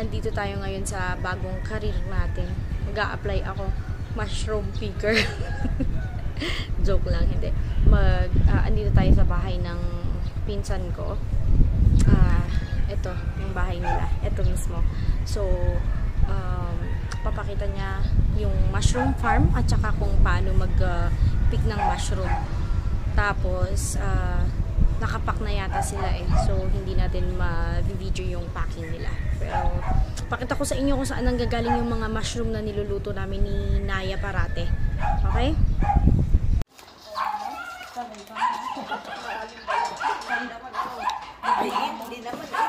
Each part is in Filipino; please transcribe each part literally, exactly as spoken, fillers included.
andito tayo ngayon sa bagong career natin. Mag-a-apply ako. Mushroom picker. Joke lang, hindi. Mag, uh, andito tayo sa bahay ng pinsan ko. Ah, uh, ito, yung bahay nila. Ito mismo. So, um, papakita niya yung mushroom farm at saka kung paano mag-pick uh, ng mushroom. Tapos, uh, nakapack na yata sila eh. So, hindi natin ma-video yung packing nila. Pero, pakita ko sa inyo kung saan nanggagaling yung mga mushroom na niluluto namin ni Naya Parate. Okay? Hindi naman eh.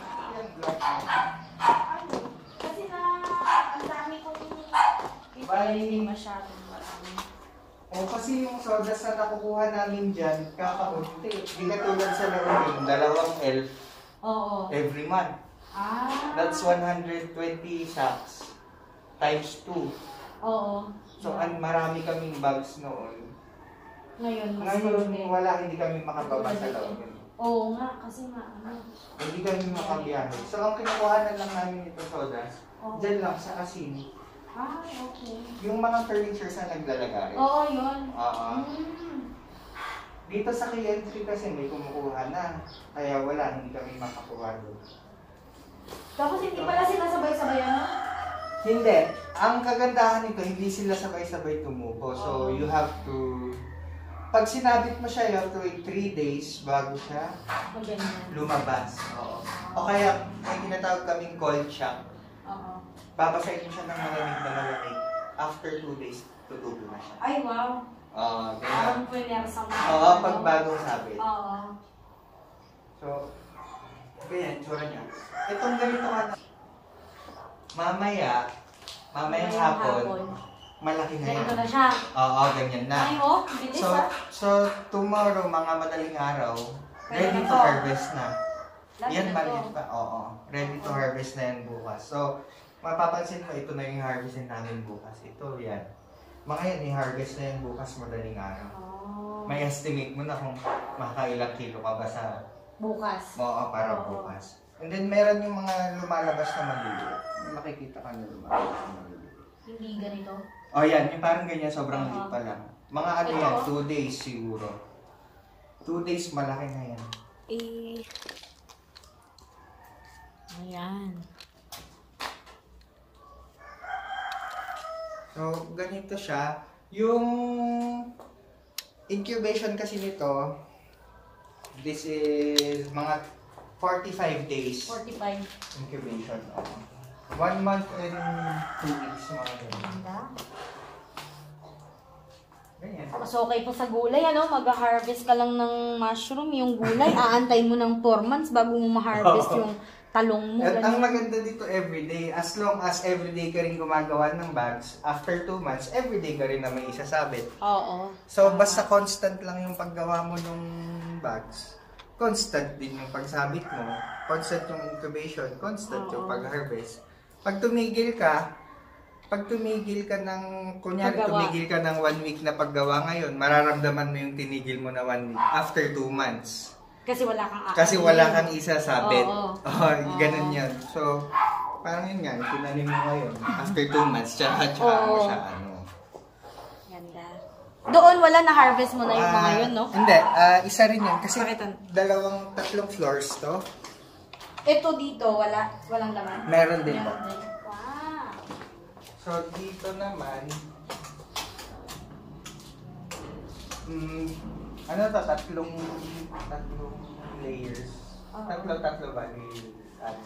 Kasi na, ang dami kong hindi masyadong marami. O kasi yung sodas na nakukuha namin dyan, kakaunti. Hindi katulad sa laro yung dalawang elf Oo. every month. Ah. That's one hundred twenty sacks times two. Oo. So, an marami kaming bags noon. Ngayon, mas Ngayon, konti. wala, hindi kami makababa sa loob. Oo nga, kasi nga, ano. Hindi kami makabiyahe. So, ang kinukuha na lang namin ito sodas, Oo. dyan lang sa asin. Ah, okay. Yung mga furnitures na naglalagay. Oo, yun. Oo. Mm. Dito sa key entry kasi may kumukuha na. Kaya wala, hindi kami makakuha doon. Tapos hindi pala sila sabay-sabay, ano? Hindi. Ang kagandahan nito, hindi sila sabay-sabay tumubo. So, Oo. you have to... Pag sinabit mo siya, you have to wait three days bago siya Maganda. lumabas. Oo. O kaya, may tinatawag kaming cold shock. Oo. Babasahin mo siya ng malamig na malamig. After two days, tutubo na siya. Ay, wow. Oo, ganyan. Parang pwede sa mga. Oo, pag bagong sabit. Oo. So, ganyan, tsura niya. Itong ganito ka na. Mamaya, mamayang hapon, malaki na yan. Ganito na siya. Oo, ganyan na. Ay, oh, bilis So, ah. so tomorrow, mga madaling araw, Pwede ready na to to. harvest na. Lagi Yan, na maliit to. pa. Oo, ready to harvest na yan bukas. So, mapapansin mo, ito na yung harvestin namin bukas. Ito, yan. Mga yan, i-harvest na yan bukas madaling araw. Oh. May estimate mo na kung makakailang kilo ka ba sa Bukas. oo, para Oo. bukas. And then, meron yung mga lumalabas na maliliit. May makikita ka na lumalabas na maliliit. Hindi ganito. Oh, yan. Yung parang ganyan, sobrang Oo. liit pa lang. Mga ano Ito? yan, two days siguro. Two days, malaki na yan. Eh. Ayan. So, ganito siya. Yung incubation kasi nito, this is mga forty-five days forty-five. incubation. Oo. One month and two weeks, mga ganyan. Ganda. Ganyan. Mas okay po sa gulay, ano? Mag-harvest ka lang ng mushroom, yung gulay. Aantay mo ng four months bago mo ma-harvest yung talong mo. At ang ganyan. maganda dito everyday, as long as everyday ka rin gumagawa ng bags, after two months, everyday ka rin na may isasabit. Oo. So, basta constant lang yung paggawa mo ng bags, constant din yung pagsabit mo, constant yung incubation, constant Oo. yung pag-harvest. Pag tumigil ka, pag tumigil ka ng, kunyari Paggawa. tumigil ka ng one week na paggawa ngayon, mararamdaman mo yung tinigil mo na one week after two months. Kasi wala kang akin. Kasi wala kang isasabit. Oo. Oh, ganun yun. So, parang yun nga, tinanim mo ngayon. After two months, tsaka tsaka mo Oo. siya, ano. Ganda. Doon wala na-harvest mo na yung mga Ah, yun, no? Hindi, ah, isa rin yun. Kasi Pakita. dalawang, tatlong floors to. Ito dito, wala. Walang laman. Meron din. Meron din. Wow. So, dito naman, mm, ano to, tatlong, tatlong layers. Oo. Tatlo, tatlo ba? Ano?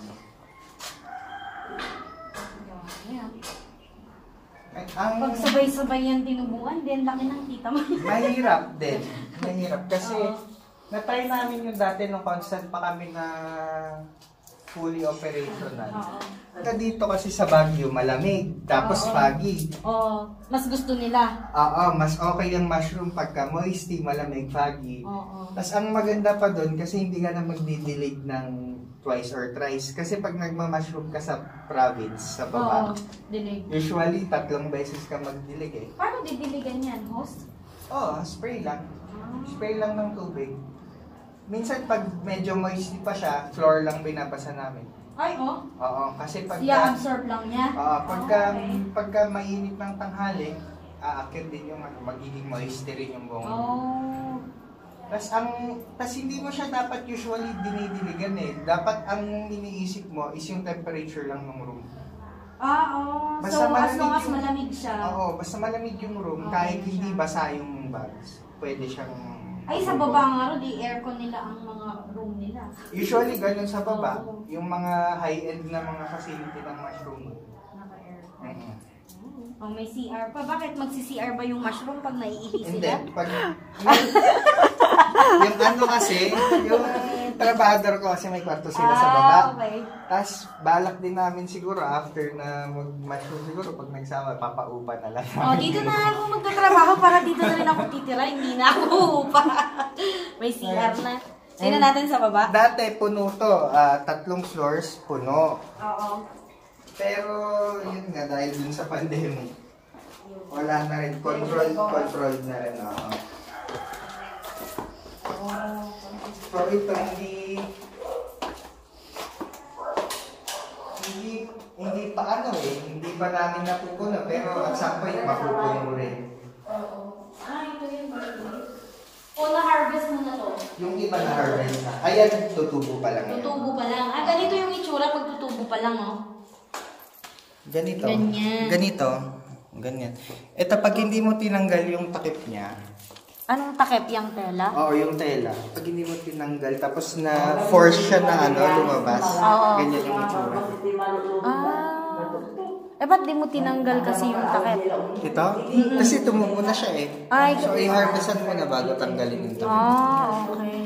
Yan. Ay, ang Pag sabay-sabay yan tinubuan, din laki ng kita mo. mahirap din. Mahirap. Kasi, Oo. na-try namin yung dati nung constant pa kami na fully operational. Oo. At dito kasi sa Baguio, malamig. Tapos Oo. foggy. Oo. Mas gusto nila. Oo, mas okay yung mushroom pagka moisty, malamig, foggy. Oo. Tapos ang maganda pa doon kasi hindi ka na magdidilig ng twice or thrice. Kasi pag nagma-mushroom ka sa province, sa Oo. baba, Dinig. usually tatlong beses ka magdilig eh. Paano didiligan yan, host? Oo, spray lang. Ah. Spray lang ng tubig. Minsan pag medyo moisty pa siya, floor lang binabasa namin. Ay, oh. Oo, kasi pagka... I-absorb lang niya? Oo, pagka, Okay. pagka mainit ng tanghali, aakit din yung ano, magiging moisture yung buong. Oh. Tas ang tas hindi mo siya dapat usually dinidiligan eh. Dapat ang iniisip mo is yung temperature lang ng room. Ah, oh. Basta So, as long as yung- malamig siya. Oo, basta malamig yung room, Okay kahit siya. hindi basa yung bags, pwede siyang... Ay, sa baba nga ro, di aircon nila ang mga room nila. Usually ganun sa baba, Oo. yung mga high-end na mga facility ng mushroom. Naka-aircon. Mm-hmm. Oh, may C R pa. Bakit magsi-C R ba yung mushroom pag naiihi Hindi, sila? pag... yung ano kasi, yung trabahador ko kasi may kwarto sila sa baba. Ah, okay. Tapos balak din namin siguro after na mag-mushroom siguro pag nagsama, papaupa na lang. Oh, dito na ako magtatrabaho para dito na rin ako titira. Hindi na ako upa. May C R na. Tingnan natin sa baba. Dati puno to, ah, tatlong floors puno. Oo. Pero yun nga, dahil dun sa pandemic, wala na rin, control, control na rin. Oo. So ito, hindi, hindi, hindi pa ano eh, hindi pa namin napupuno, pero at some point mapupuno rin. Oo. Ah, ito yun. O, na-harvest mo na to? Yung iba na harvest na, ayan, tutubo pa lang yan. Tutubo pa lang. Ah, ganito yung itsura pag tutubo pa lang, oh. Ganito. Ganyan. Ganito. Ganyan. Ito, pag hindi mo tinanggal yung takip niya, Anong takip yung tela? oo, yung tela, pag hindi mo tinanggal, tapos na force siya na ano, lumabas, Oo. ganyan yung itsura. Ah. Eh, ba't di mo tinanggal kasi yung takip? Ito? Kasi tumubo na siya eh. Ay. So, i-harvestan mo na bago tanggalin yung takip. Ah, okay.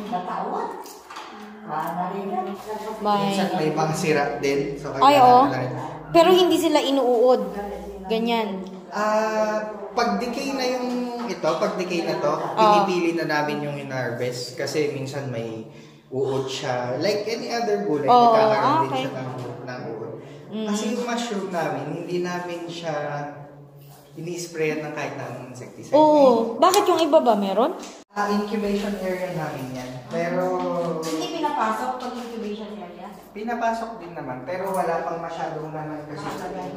Minsan Bye. may mga sira din. So, Ay, oo. na rin. Pero hindi sila inuud. Ganyan. Ah, pag decay na yung ito, pag decay na to, pinipili na namin yung in-harvest kasi minsan may uod siya. Like any other gulay, Oo, nagkakaroon din okay. siya ng, ng uod. Mm. Kasi yung mushroom namin, hindi namin siya ini-sprayan ng kahit anong insecticide. Oo. Bakit yung iba ba meron? Ah, incubation area namin yan. Pero Hindi pinapasok pag incubation area. pinapasok din naman, pero wala pang masyadong naman kasi.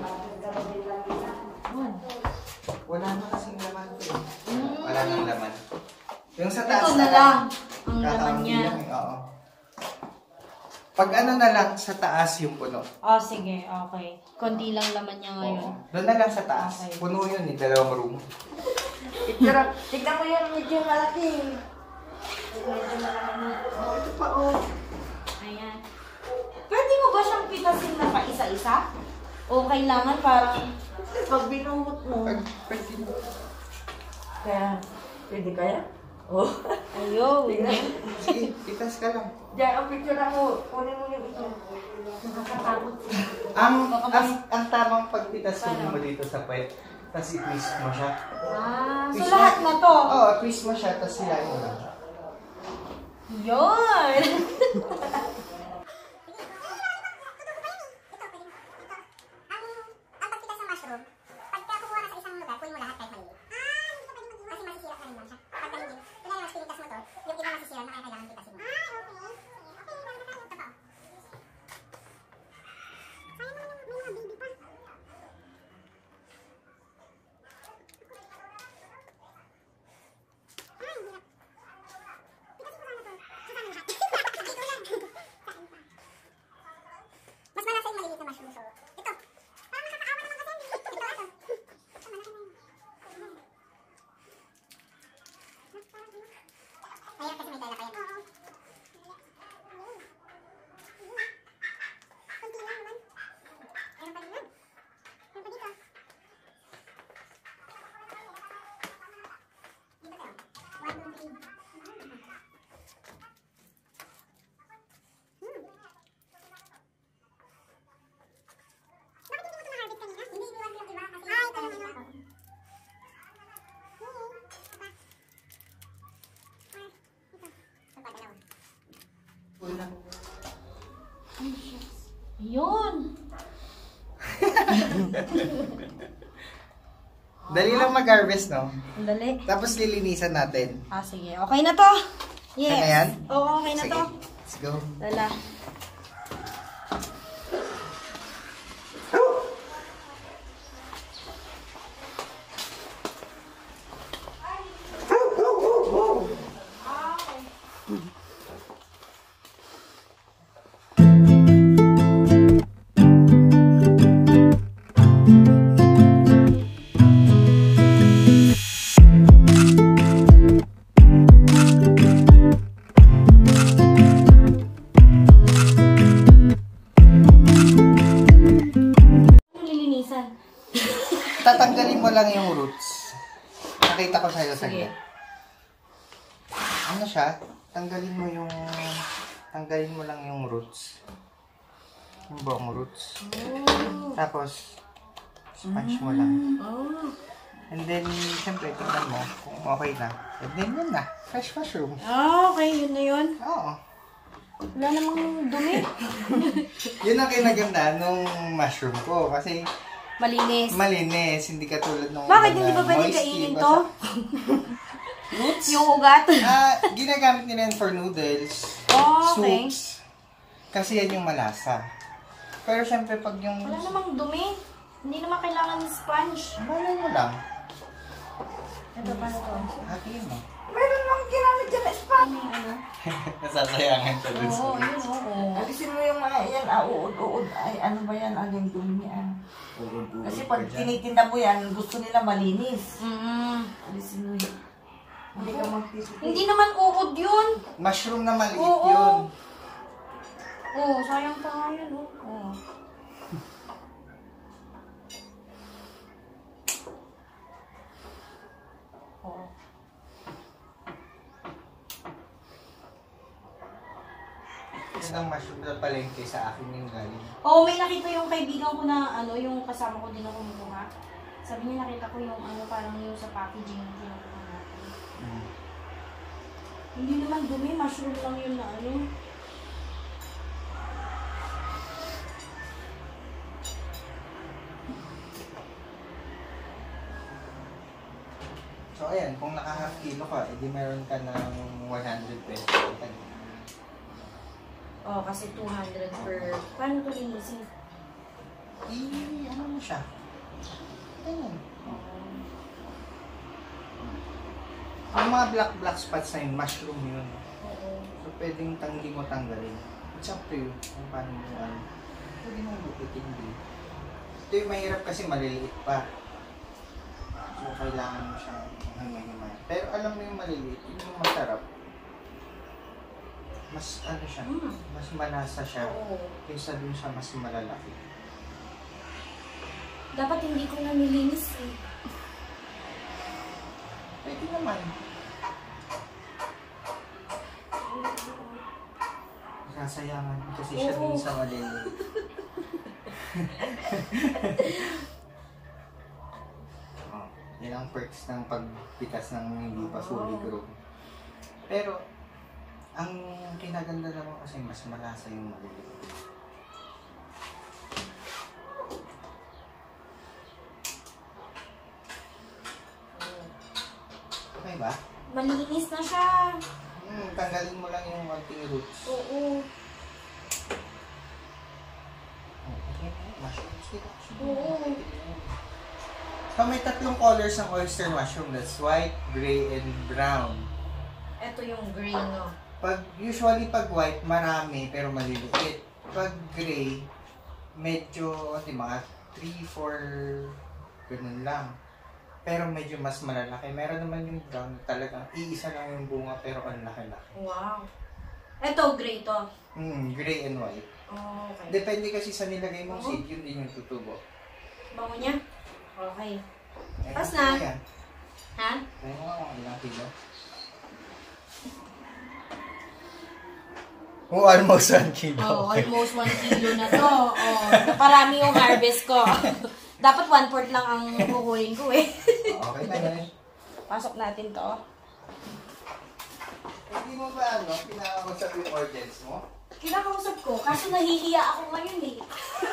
Wala na kasing laman to eh. Mm. Wala nang laman. Yung sa taas Ito na lang ang laman kakaunti niya. lang eh, oo. Pag ano na lang sa taas yung puno. Oh, sige. Okay. Konti lang laman niya ngayon. Oo. Doon na lang sa taas. Okay. Puno yun eh, dalawang room. Pero, tignan mo yun, medyo malaki. Medyo malaki na. Oh, ito pa oh. Ayan. Pwede mo ba siyang pitasin na pa isa-isa? O kailangan parang pag binumot mo? Pag, pag, Kaya, pwede kaya? Oh. Ayun. sige, itas ka lang. Diyan, ang picture ako. Kunin mo yung ito. Nakakatakot. Ang, ang, ang tamang pagpitas mo dito sa puwet, tapos i-twist mo siya. Ah, so Twist lahat mo- na to? Oo, oh, twist mo siya, tapos silain mo lang. Yun! Mas malasa yung maliliit na mushroom. So, ito. Parang nakakaawa naman kasi. Ito, ito. Ito, malaki na yun. Mahirap kasi may tela pa yan. Oo. Kunti lang naman. Meron pa din yan. Meron pa dito. Dito tayo. One, two, three. Hmm. Bakit hindi mo ito na-harvest kanina? Hindi, iniwan ko yung iba kasi... Ay, ito yung iba. Yun! Dali lang mag-harvest, no? Ang dali. Tapos lilinisan natin. Ah, sige. Okay na to. Yes. Okay na yan? Oo, okay na Sige, to. let's go. Lala. tanggalin mo lang yung roots. Nakita ko sa'yo Sige. saglit. Ano siya? Tanggalin mo yung... Tanggalin mo lang yung roots. Yung buong roots. Oh. Tapos, sponge mo lang. Oh. And then, siyempre, tingnan mo kung okay na. And then, yun na. Fresh mushroom. Ah, okay. Yun na yun. Oo. Wala namang dumi. Yun ang kinaganda nung mushroom ko. Kasi, Malinis. malinis. Hindi katulad nung... Bakit iba hindi na ba pwede moisty, kainin basa. to? Roots? Yung ugat? Ah, ginagamit nila yan for noodles. Oh, okay. Soups. Kasi yan yung malasa. Pero syempre pag yung... Wala namang dumi. Hindi naman kailangan ng sponge. Malay mo lang. Ito pa na to. Hatiin mo. Meron lang ginamit dyan na spam. Ano? Nasasayangan siya dun sa... Oo, yun oo. Alisin mo yung mga yan, ah, uod-uod. Ay, ano ba yan? Aling dumi ah. Uod-uod Kasi ka pag dyan. tinitinda mo yan, gusto nila malinis. Mm. Alisin mo yun. Hindi ka magtitipid. Hindi naman uod yun. Mushroom na maliit Oo. yun. Oo, sayang pa nga yun. Oh. Oo. Oo. Isang mushroom na palengke sa akin yung galing. Oo, may nakita yung kaibigan ko na ano, yung kasama ko din ako kumukuha. Sabi niya nakita ko yung ano, parang yung sa packaging na kinukuha natin. Mm. Hindi naman dumi, mushroom lang yun na ano. So ayan, kung naka half kilo ka, edi meron ka ng one hundred pesos. Oo, oh, kasi two hundred per... Paano ito linisin? Eh, ano mo siya? Ayan. Ang mga black black spots na yun, mushroom yun. Oo. So pwedeng tanggi mo tanggalin. It's up to you kung paano mo ano. Pwede mo lupitin din. Ito yung mahirap kasi maliliit pa. So kailangan mo siyang himay-himay. Pero alam mo yung maliliit, yun yung masarap. Mas ano siya, Mm. mas malasa siya. Oo. Kaysa dun siya mas malalaki. Dapat hindi ko na nilinis eh. Pwede naman. Sasayangan kasi siya Oo. dun sa maliliit. Oh, yan ang perks ng pagpitas ng hindi pa fully grown. Pero, ang kinaganda naman kasi mas malasa yung maliliit. Okay ba? Malinis na siya. Hmm, tanggalin mo lang yung konting roots. Oo. Oh, okay. Mushrooms dito. Oo. So, may tatlong colors ng oyster mushroom. That's white, gray, and brown. Ito yung green, no? Pag, usually pag white, marami pero maliliit. Pag gray, medyo, di mga three, four, ganun lang. Pero medyo mas malalaki. Meron naman yung brown na talagang iisa lang yung bunga pero ang laki-laki. Wow. Ito, gray to. Mm, gray and white. Oh, okay. Depende kasi sa nilagay mong seed, yun din yung tutubo. Bango niya? Okay. Ayan, Tapos na? Ayan. Ha? Ayan mo nga kung ilang kilo. Oh, almost one kilo. Oh, almost one kilo na to. Oh, naparami yung harvest ko. Dapat one-fourth lang ang kukunin ko eh. Okay na yan. Pasok natin to. Hindi mo ba ano, pinakausap yung audience mo? Kinakausap ko, kaso nahihiya ako ngayon eh.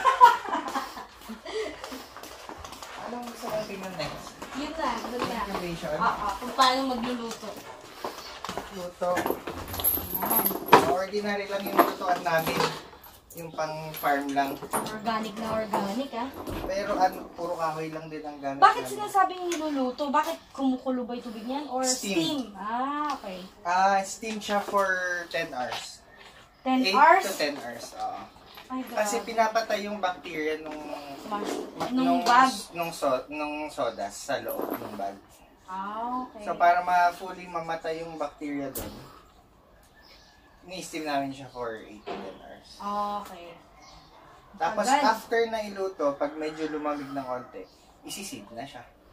Anong gusto kong tingnan next? Yun na, yun na. Incubation? Oo, oh, kung paano magluluto. Luto. Yan. Ordinary lang yung lutuan namin. Yung pang farm lang. Organic na organic ah. Pero ano, puro kahoy lang din ang gamit Bakit namin. sinasabing niluluto? Bakit kumukulo ba yung tubig niyan? Or Steam. steam? Ah, okay. Ah, steam siya for ten hours. ten eight hours? to ten hours, oo. Ay, God. Kasi pinapatay yung bacteria nung Mash- Nung bag. nung so, nung sodas sa loob ng bag. Ah, okay. So para ma-fully mamatay yung bacteria doon, ni-steam namin siya for eight to ten hours. Okay. Tapos Agad. after na iluto, pag medyo lumamig ng konti, isisid na siya.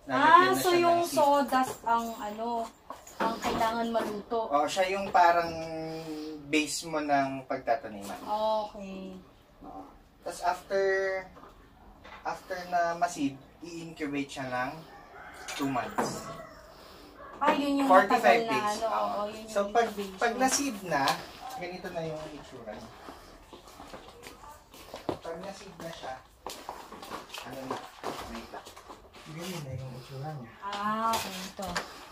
Ah, na so siya yung ng seed. sawdust ang ano, ang kailangan maluto. Oo, siya yung parang base mo ng pagtataniman. Okay. Oo. Tapos after after na ma-seed, i-incubate siya ng two months. Ah, yun yung forty-five matagal na days. ano. Oo, yun yung So pag, incubation. pag na-seed na, ganito na yung itsura niya. Pag na-seed na siya, ano na, wait lang. Ganyan na yung itsura niya. Ah, okay. Ito.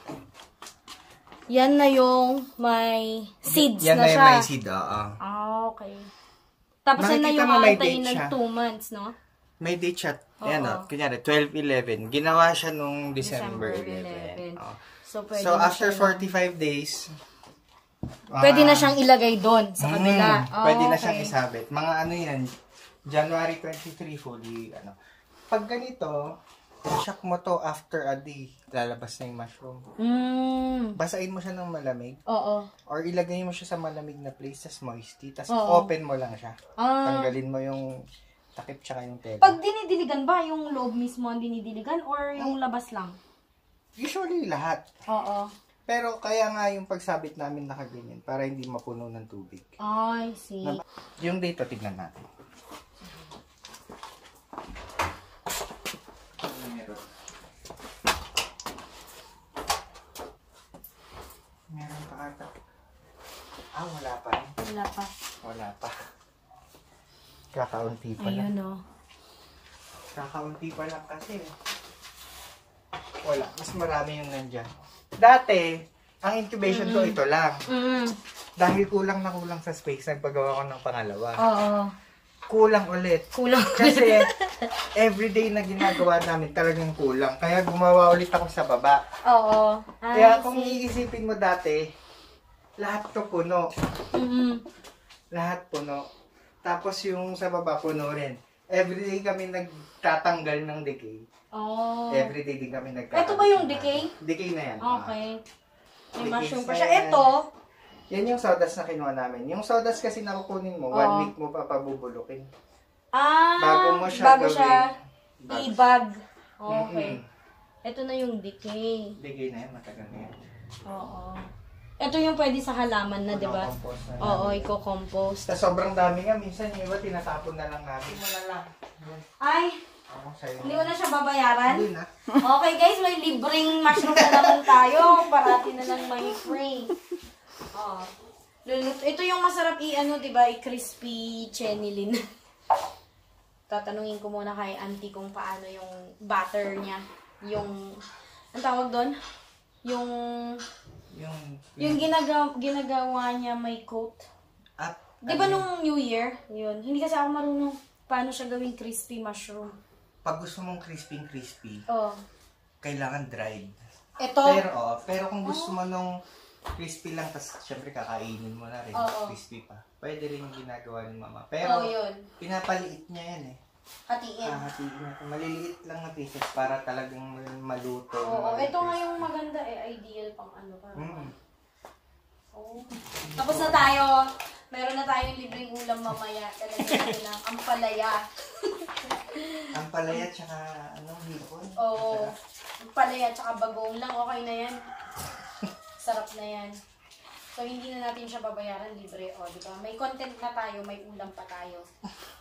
Yan na yung may seeds Yan na, na yung siya. may seed, oo. Ah, okay. Tapos yan na Makikita yung mo may antay date ng siya. two months, no? May date siya. Ayan Oo. o, kunyari, twelve eleven. Ginawa siya nung December, December eleven. eleven. Oo. So, pwede So, na after siya forty-five days, Pwede na ah, siyang ilagay doon sa kabila. mm, Oh, pwede na okay. siyang isabit. Mga ano yan, January twenty-three fully, ano. Pag ganito, shock mo to after a day, lalabas na yung mushroom. Mm. Basain mo siya ng malamig, Oo. or ilagay mo siya sa malamig na place, tas moisty, tas Oo. open mo lang siya. Ah. Tanggalin mo yung takip tsaka yung tela. Pag dinidiligan ba, yung loob mismo ang dinidiligan or yung labas lang? Usually lahat. Oo. Pero kaya nga yung pagsabit namin nakaganyan para hindi mapuno ng tubig. I see. Yung dito, tignan natin. Ano meron? Meron pa ata. Ah, wala pa rin. Wala pa. Wala pa. Kakaunti pa lang. Ayun, oh. Kakaunti pa lang kasi. Wala. Mas marami yung nandyan. Dati, ang incubation ko ito lang. Mm. Dahil kulang na kulang sa space, nagpagawa ko ng pangalawa. Oo. Kulang ulit. Kulang. Kasi, everyday na ginagawa namin talagang kulang. Kaya gumawa ulit ako sa baba. Oo. I Kaya kung see. iisipin mo dati, lahat to puno. Mm-mm. Lahat puno. Tapos yung sa baba puno rin. Everyday kami nagtatanggal ng decay. Oh. Everyday din kami nagtatanggal. Ito ba yung decay? Decay na yan. Okay. May Decay mushroom pa yan. siya. Ito. Yan yung sawdust na kinuha namin. Yung sawdust kasi nakukunin mo, Oo. one week mo pa pabubulukin. Ah. Bago mo siya bago gawin. siya Bago- i-bag. Okay. Mm-mm. Ito na yung decay. Decay na yan, matagal na yan. Oo. Ito yung pwede sa halaman na, di ba? Compost na Oo, namin. i-compost. Sa sobrang dami nga, minsan yung iba tinatapon na lang namin. Mo na lang. Ay, Ako sa'yo. hindi ko na siya babayaran. Hindi na. Okay guys, may libreng mushroom na naman tayo. Parati na lang may free. Oh. Luluto. Ito yung masarap i-ano, di ba? I-crispy chenilin. Tatanungin ko muna kay auntie kung paano yung butter niya. Yung, ang tawag doon? Yung, Yung, yung ginagawa, ginagawa niya may coat. at, Di ba nung New Year? Yun. Hindi kasi ako marunong paano siya gawing crispy mushroom. pag gusto mong crispy-crispy, Oh. kailangan dried. Ito. Pero, oh, pero kung gusto mo nung crispy lang, tas syempre kakainin mo na rin, Oo. crispy pa. Pwede rin yung ginagawa ni mama. Oh, Pero, yun. pinapaliit niya yan eh. Hatiin. Hahatiin niya. Maliliit lang na pieces para talagang maluto. Oo, maluto. ito nga yung maganda eh. Ideal pang ano. Parang. Mm. Oh. Tapos na tayo. Meron na tayong libreng ulam mamaya. Talaga natin ang ampalaya. Ang palaya tsaka ano, hipon. Oo. Ampalaya tsaka bagong lang. Okay na yan. Sarap na yan. So, hindi na natin siya babayaran libre. O, di ba? May content na tayo. May ulam pa tayo.